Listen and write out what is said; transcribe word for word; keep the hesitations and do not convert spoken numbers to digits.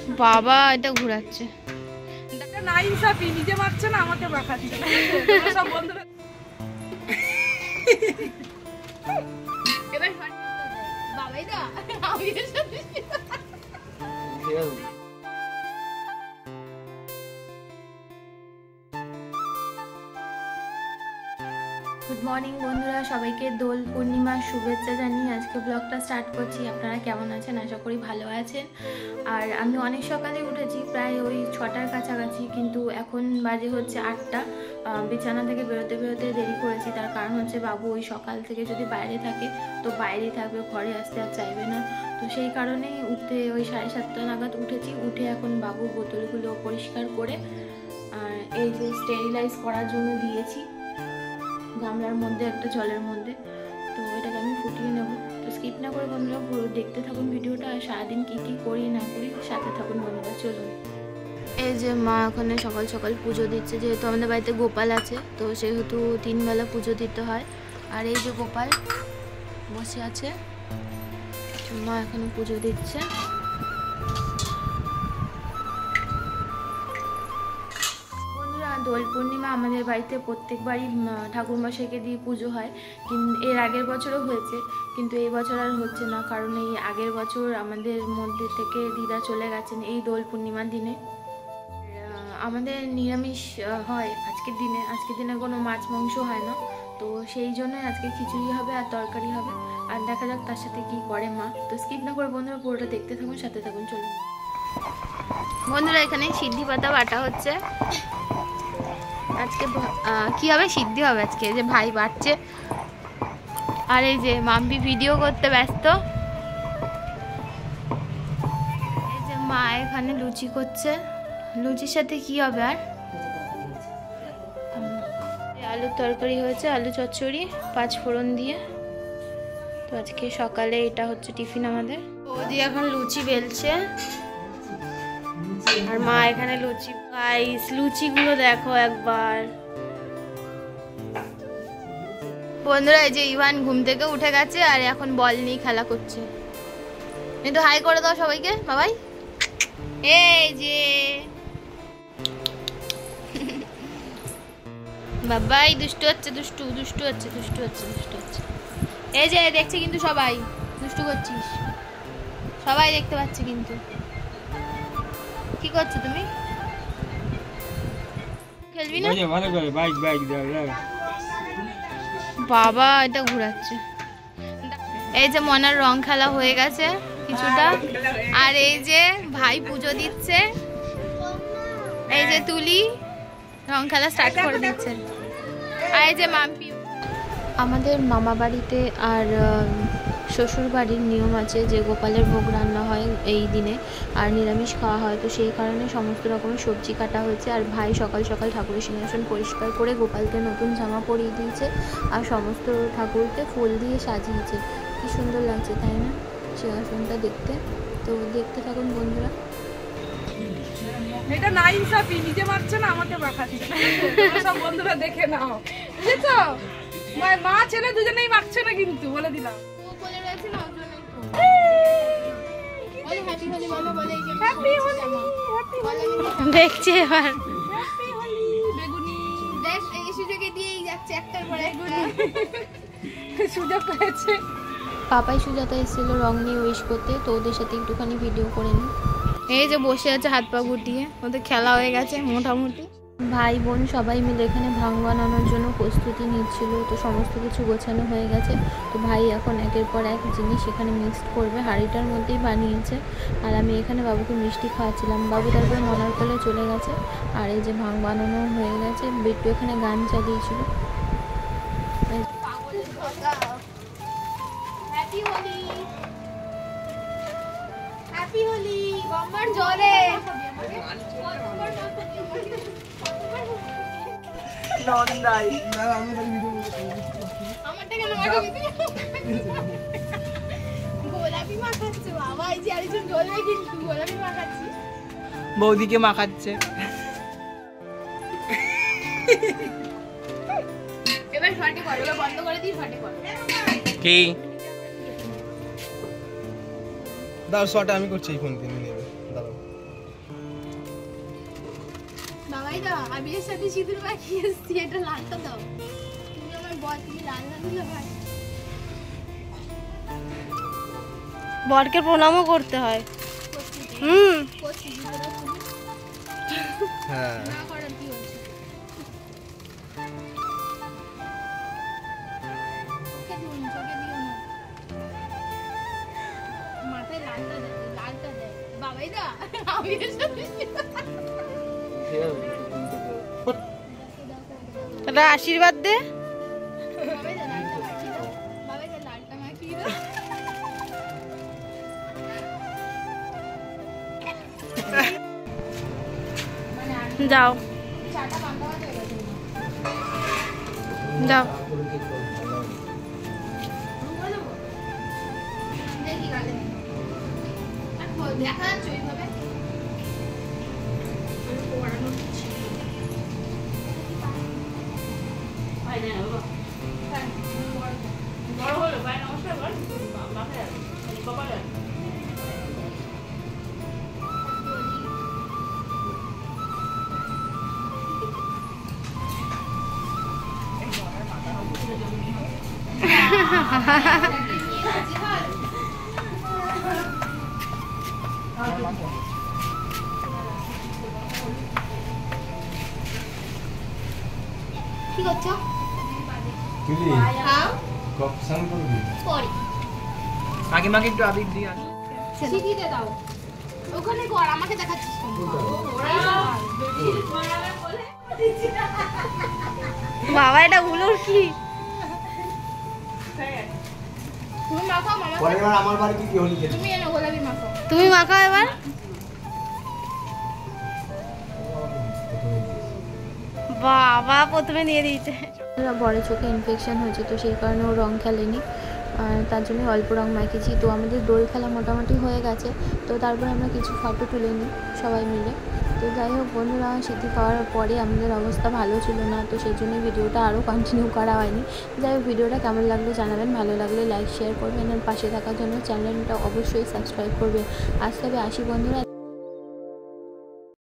বাবা এটা ঘোরাচ্ছে না, ইনসাফি নিজে মারছে না, আমাকে মাখাচ্ছে। সব বন্ধুরা বাবাই দা আমি গুড মর্নিং বন্ধুরা, সবাইকে দোল পূর্ণিমার শুভেচ্ছা জানিয়ে আজকে ব্লগটা স্টার্ট করছি। আপনারা কেমন আছেন? আশা করি ভালো আছেন। আর আমি অনেক সকালে উঠেছি, প্রায় ওই ছটার কাছাকাছি, কিন্তু এখন বাজে হচ্ছে আটটা। বিছানা থেকে বেরোতে বেরোতে দেরি করেছি, তার কারণ হচ্ছে বাবু ওই সকাল থেকে যদি বাইরে থাকে তো বাইরেই থাকবে, ঘরে আসতে আর চাইবে না। তো সেই কারণেই উঠতে ওই সাড়ে সাতটা নাগাদ উঠেছি। উঠে এখন বাবুর বোতলগুলো পরিষ্কার করে আর এই যে স্টেরিলাইজ করার জন্য দিয়েছি গামলার মধ্যে, একটা জলের মধ্যে। তো এটাকে আমি ফুটিয়ে নেব। তো স্কিপ না করে বন্ধুরা পুরো দেখতে থাকুন ভিডিওটা, আর সারাদিন কী কী করি না করি সাথে থাকুন বন্ধুরা। চলুন। এই যে মা ওখানে সকাল সকাল পুজো দিচ্ছে, যেহেতু আমাদের বাড়িতে গোপাল আছে তো সেহেতু তিনবেলা পুজো দিতে হয়। আর এই যে গোপাল বসে আছে, মা এখানে পুজো দিচ্ছে। দোল পূর্ণিমা আমাদের বাড়িতে প্রত্যেকবারই ঠাকুরমশাইকে দিয়ে পুজো হয়, কিন্তু এর আগের বছরও হয়েছে, কিন্তু এই বছর আর হচ্ছে না, কারণ এই আগের বছর আমাদের মধ্যে থেকে দিদা চলে গেছেন এই দোল পূর্ণিমার দিনে। আমাদের নিরামিষ হয় আজকের দিনে, আজকের দিনে কোনো মাছ মাংস হয় না, তো সেই জন্য আজকে খিচুড়ি হবে আর তরকারি হবে। আর দেখা যাক তার সাথে কি করে মা। তো স্কিপ না করে বন্ধুরা পুরোটা দেখতে থাকুন, সাথে থাকুন। চলুন বন্ধুরা, এখানে সিদ্ধি পাতা বাটা হচ্ছে। আজকে কি হবে? সিদ্ধি হবে আজকে, যে ভাই বাড়ছে। আর এই যে মাম্পি ভিডিও করতে ব্যস্ত। এই যে মা এখানে লুচি করছে। লুচির সাথে কি হবে? আর আলুর তরকারি হয়েছে, আলু চচ্চড়ি পাঁচ ফোড়ন দিয়ে। তো আজকে সকালে এটা হচ্ছে টিফিন আমাদের। ওদি এখন লুচি বেলছে আর মা এখানে লুচি। গাইস লুচিগুলো দেখো একবার বন্ধুরা। এই যে ইভান ঘুম থেকে উঠে গেছে আর এখন বল নিয়ে খেলা করছে। একটু হাই করে দাও সবাইকে। বাবাই এই যে বাবাই দুষ্টু হচ্ছে, দুষ্টু দুষ্টু হচ্ছে, দুষ্টু হচ্ছে, দুষ্টু হচ্ছে। এই যে দেখছে কিন্তু সবাই, দুষ্টু করছিস, সবাই দেখতে পাচ্ছে। কিন্তু কি করছো তুমি? খেলবি না? ভালো করে বাইক বাইক দাও। বাবা এটা ঘোরাচ্ছে। এই যে মনার রং খেলা হয়ে গেছে কিছুটা, আর এই যে ভাই পুজো দিচ্ছে। এই যে তুলি রং খেলা স্টার্ট করে দিচ্ছে। আর এই যে মাম্পি। আমাদের মামা বাড়িতে আর শ্বশুর বাড়ির নিয়ম আছে যে গোপালের ভোগ রান্না হয় এই দিনে, আর নিরামিষ খাওয়া হয়। তো সেই কারণে সমস্ত রকমের সবজি কাটা হয়েছে। আর ভাই সকাল সকাল ঠাকুরের সিংহাসন পরিষ্কার করে গোপালকে নতুন জামা পরিয়ে দিয়েছে আর সমস্ত ঠাকুরকে ফুল দিয়ে সাজিয়েছে। কি সুন্দর লাগছে তাই না সিংহাসনটা দেখতে? তো দেখতে থাকুন বন্ধুরা। এটা না, ইনসাফি নিজে মারছে না, আমাকে মাখাচ্ছে। সব বন্ধুরা দেখে নাও, বুঝেছো? মা ছেলে দুজনেই মারছে না, কিন্তু বলে দিলাম। দেখছি এবার পাপাই সুজাতা এসেছিল রং নিয়ে উইশ করতে, তো ওদের সাথে একটুখানি ভিডিও করে নিই। এই যে বসে আছে হাত পা গুটিয়ে, ওদের খেলা হয়ে গেছে মোটামুটি। ভাই বোন সবাই মিলে এখানে ভাং বানানোর জন্য প্রস্তুতি নিচ্ছিল। তো সমস্ত কিছু গোছানো হয়ে গেছে। তো ভাই এখন একের পর এক জিনিস এখানে মিক্সড করবে, হাঁড়িটার মধ্যেই বানিয়েছে। আর আমি এখানে বাবুকে মিষ্টি খাওয়াচ্ছিলাম। বাবু তারপরে মনার কোলে চলে গেছে। আর এই যে ভাং বানানো হয়ে গেছে। বিট্টু এখানে গান চালিয়েছিল। Happy Holi, happy Holi. গম্মার জলে নন্দাই গোলাপি মাখাচ্ছে বাবা। এই যে আরেকজন জ্বলবে কিন্তু গোলাপি মাখাচ্ছে, বৌদিকে মাখাচ্ছে। এবার ফাটে করো, বন্ধ করে দিই, ফাটে করো। কি দাও শট আমি করছি, এই ফোন দিয়ে নেবে। দাঁড়াও বাবাই দা আমি এর সাথে সিঁদুর মাখিয়ে এসেছি, এটা লালটা দাও। তুমি আমার বর, তুমি লাল না দিলে ভাই। বরকে প্রণামও করতে হয়। হুম হ্যাঁ না করার কি হচ্ছে? ওকে দিও না, ওকে দিও না। মাথায় লালটা দে, লালটা দে। বাবাই দা আমি এর সাথে এটা আশীর্বাদ দে। বাবাই দা লালটা মাখিয়ে দাও, বাবাই দা লালটা মাখিয়ে দাও। যাও চাটা বাঁধা হয়ে গেছে। যাও। দেখি গালে দেখা যাচ্ছে ওইভাবে। কি করছো? দিদি খাও কপ সাং করবি পরে কাকিমাকে একটু আবির দিয়ে আস। সিঁড়িতে দাও, ওখানে কর, আমাকে দেখাচ্ছিস কেন? বাবা এটা উলোর কি? তুমি মাখাও মামা, পরের বার আমার বাড়ি কি কি হলি খেতে তুমি এনো গোলাপি মাখাও। তুমি মাখাও এবার। বাবা প্রথমে দিয়ে দিয়েছে। বড় চোখে ইনফেকশন হয়েছে, তো সেই কারণে ও রং খেলেনি, আর তার জন্য অল্প রং মাখিয়েছি। তো আমাদের দোল খেলা মোটামুটি হয়ে গেছে, তো তারপরে আমরা কিছু ফটো তুলে নিই সবাই মিলে। তো যাই হোক বন্ধুরা, সিদ্ধি খাওয়ার পরে আমাদের অবস্থা ভালো ছিল না, তো সেই জন্য ভিডিওটা আরও কন্টিনিউ করা হয়নি। যাই হোক ভিডিওটা কেমন লাগলো জানাবেন, ভালো লাগলে লাইক শেয়ার করবেন, আর পাশে থাকার জন্য চ্যানেলটা অবশ্যই সাবস্ক্রাইব করবেন। আজ তবে আসি বন্ধুরা।